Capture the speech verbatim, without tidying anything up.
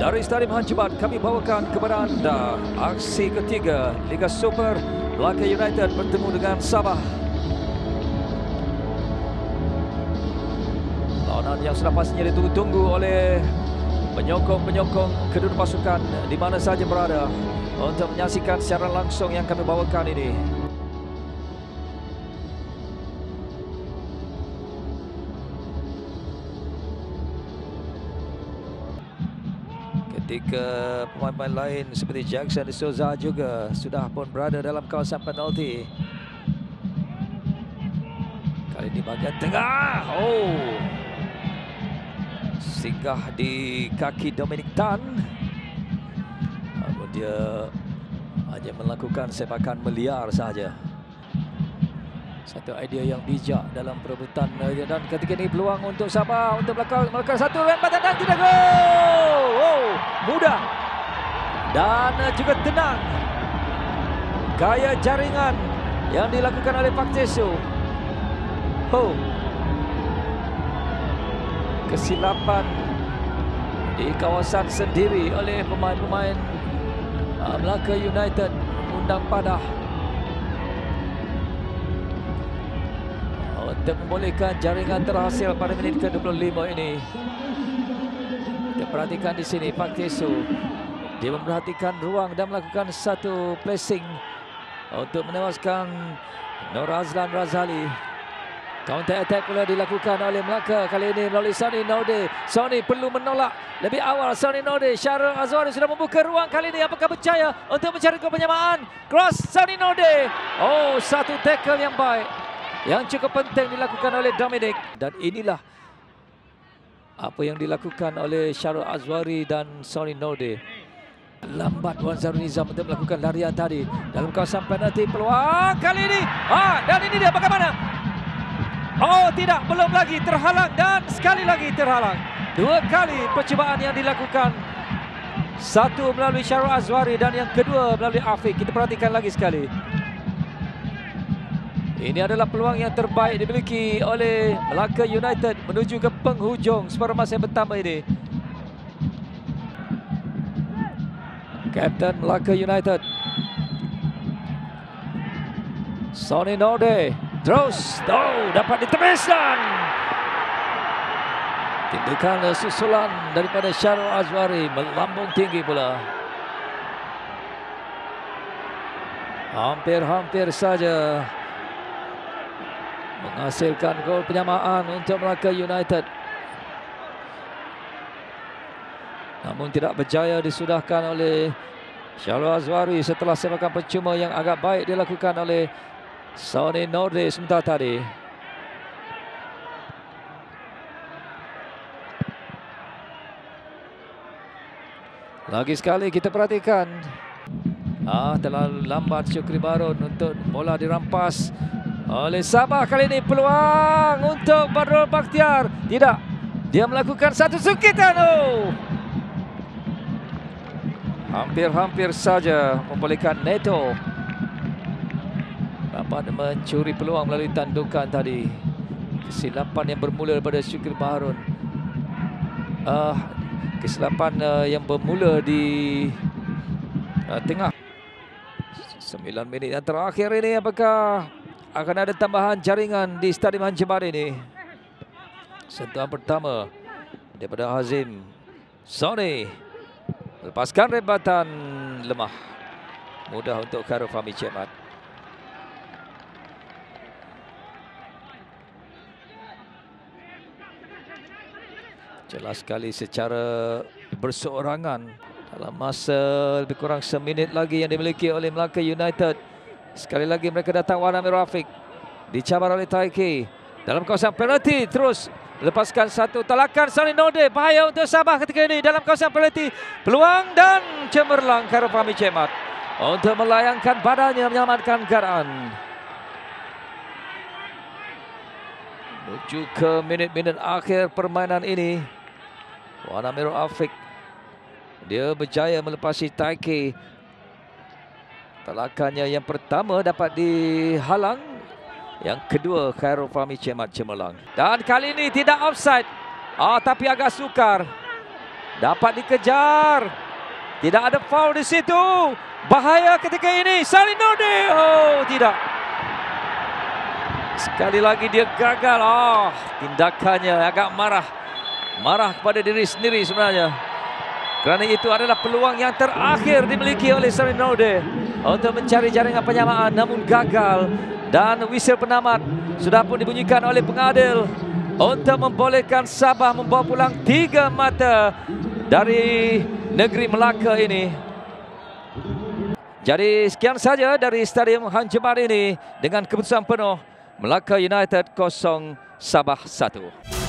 Dari Stadium Hancibat kami bawakan kepada anda aksi ketiga Liga Super Melaka United bertemu dengan Sabah. Lawanan yang sudah pastinya ditunggu-tunggu oleh penyokong-penyokong kedua pasukan di mana saja berada untuk menyaksikan secara langsung yang kami bawakan ini. Ketika pemain-pemain lain seperti Jackson de Souza juga sudah pun berada dalam kawasan penalti. Kali ini bahagian tengah. Oh, singgah di kaki Dominic Tan. Namun dia hanya melakukan sepakan meliar saja. Satu idea yang bijak dalam perebutan, dan ketika ini peluang untuk Sabah untuk melakukan, melakukan satu lempatan dan tidak gol. Oh, mudah dan juga tenang. Gaya jaringan yang dilakukan oleh Pak Tesu. Oh, kesilapan di kawasan sendiri oleh pemain-pemain uh, Melaka United mengundang padah untuk membolehkan jaringan terhasil pada minit ke dua puluh lima ini. Kita perhatikan di sini Pak Tesu. Dia memperhatikan ruang dan melakukan satu placing untuk menewaskan Nur Azlan Razali. Counter attack pula dilakukan oleh Melaka kali ini melalui Sony Norde. Sony perlu menolak lebih awal. Sony Norde, Syarul Azwari sudah membuka ruang kali ini. Apakah berjaya untuk mencari gol penyamaan? Cross Sony Norde. Oh, satu tackle yang baik yang cukup penting dilakukan oleh Dominic. Dan inilah apa yang dilakukan oleh Syarul Azwari dan Sony Norde. Lambat Wan Zarul Nizam untuk melakukan larian tadi dalam kawasan penalti. Peluang kali ini. Ah, dan ini dia bagaimana? Oh, tidak, belum lagi terhalang dan sekali lagi terhalang. Dua kali percubaan yang dilakukan. Satu melalui Syarul Azwari dan yang kedua melalui Afiq. Kita perhatikan lagi sekali. Ini adalah peluang yang terbaik dimiliki oleh Melaka United menuju ke penghujung separuh masa yang pertama ini. Kapten Melaka United, Sony Norde, terus, oh, dapat ditepis dan tindakan susulan daripada Syarul Azwari melambung tinggi pula. Hampir-hampir saja menghasilkan gol penyamaan untuk Melaka United. Namun tidak berjaya disudahkan oleh Syarul Azwari setelah sepakan percuma yang agak baik dilakukan oleh Sony Norde sebentar tadi. Lagi sekali kita perhatikan. Ah, terlalu lambat Syukri Barun untuk bola dirampas oleh Sabah. Kali ini peluang untuk Badrul Bakhtiar. Tidak, dia melakukan satu sungkitan. Oh, hampir-hampir saja membolehkan Neto dapat mencuri peluang melalui tandukan tadi. Kesilapan yang bermula daripada Syukri Baharun. Uh, kesilapan uh, yang bermula di uh, tengah sembilan minit yang terakhir ini. Apakah akan ada tambahan jaringan di Stadium Hancibat ini? Sentuhan pertama daripada Hazim. Sony lepaskan rebatan lemah. Mudah untuk Khairul Fahmi Cemat. Jelas sekali secara berseorangan dalam masa lebih kurang seminit lagi yang dimiliki oleh Melaka United. Sekali lagi mereka datang Wan Amir Afiq. Dicabar oleh Taiki dalam kawasan penalti. Terus lepaskan satu talakan Sony Norde. Bahaya untuk Sabah ketika ini dalam kawasan penalti. Peluang dan cemerlang Khairul Fahmi Cemat untuk melayangkan badannya menyelamatkan keadaan. Menuju ke minit-minit akhir permainan ini. Wan Amir Afiq, dia berjaya melepasi Taiki. Talakannya yang pertama dapat dihalang. Yang kedua Khairul Fahmi Cemat cemerlang. Dan kali ini tidak offside. Ah, tapi agak sukar. Dapat dikejar. Tidak ada foul di situ. Bahaya ketika ini. Salim Nordin. Oh, tidak. Sekali lagi dia gagal. Oh, tindakannya agak marah. Marah kepada diri sendiri sebenarnya. Kerana itu adalah peluang yang terakhir dimiliki oleh Salim Nordin untuk mencari jaringan penyamaan, namun gagal. Dan whistle penamat sudah pun dibunyikan oleh pengadil untuk membolehkan Sabah membawa pulang tiga mata dari negeri Melaka ini. Jadi sekian saja dari Stadium Hang Jebat ini dengan keputusan penuh Melaka United kosong, Sabah satu.